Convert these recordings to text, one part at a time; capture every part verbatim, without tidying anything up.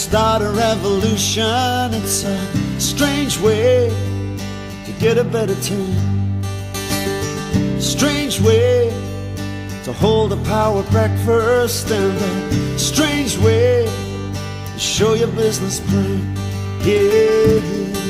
start a revolution. It's a strange way to get a better turn. Strange way to hold a power breakfast, and a strange way to show your business plan. Yeah.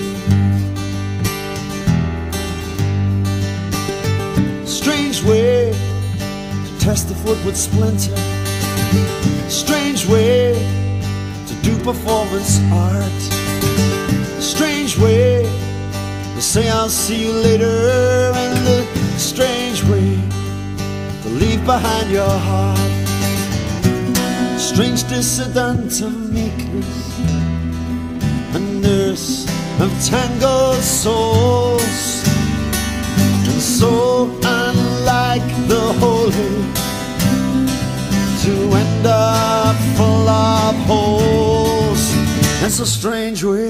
Strange way to test if wood would splinter. Strange way to do performance art. Strange way to say I'll see you later, and a strange way to leave behind your heart. Strange dissident of meekness, a nurse of tangled souls, and so unlike the holy, to end up full of holes. It's a strange way.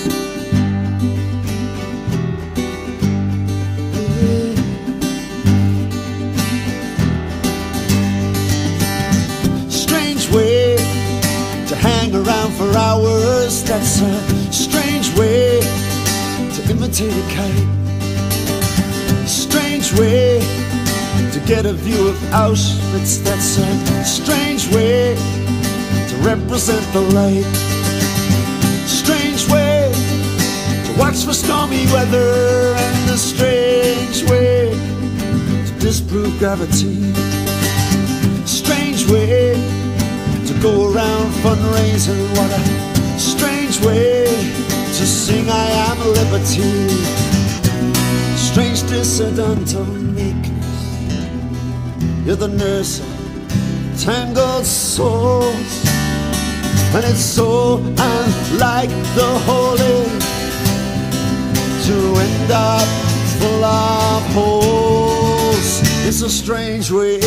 Strange way to hang around for hours. That's a strange way to imitate a kite. Strange way to get a view of Auschwitz. That's a strange way to represent the light. Strange way to watch for stormy weather, and a strange way to disprove gravity. Strange way to go around fundraising. What a strange way to sing I am liberty. Strange dissident of meekness, you're the nurse of tangled souls, and it's so unlike the holy to end up full of holes. It's a strange way.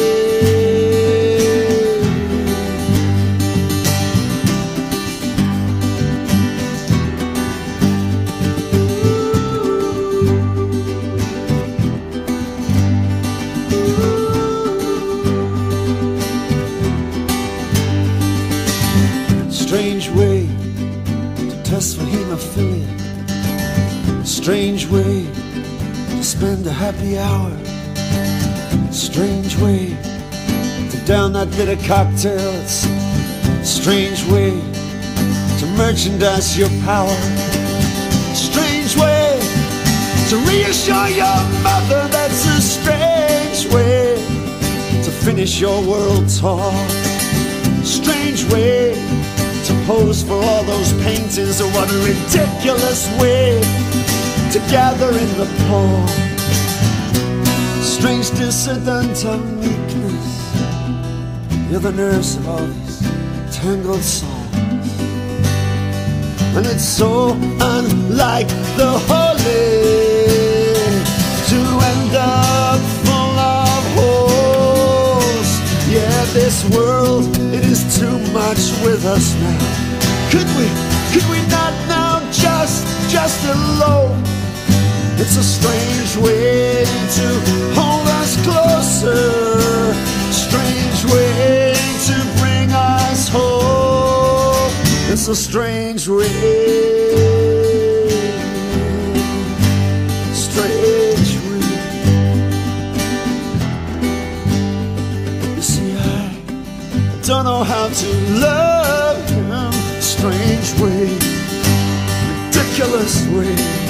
Strange way to test for hemophilia. Strange way to spend a happy hour. Strange way to down that bitter cocktail. It's a strange way to merchandise your power. Strange way to reassure your mother. That's a strange way to finish your world tour. Strange way to pose for all those paintings. Or what a ridiculous way to gather in the poor. Strange dissident of meekness, you're the nurse of all these tangled songs, and it's so unlike the holy to end up full of holes. Yeah, this world, it is too much with us now. Could we, could we not now just, just alone? It's a strange way to hold us closer. Strange way to bring us hope. It's a strange way. Strange way. You see, I don't know how to love him. Strange way, ridiculous way.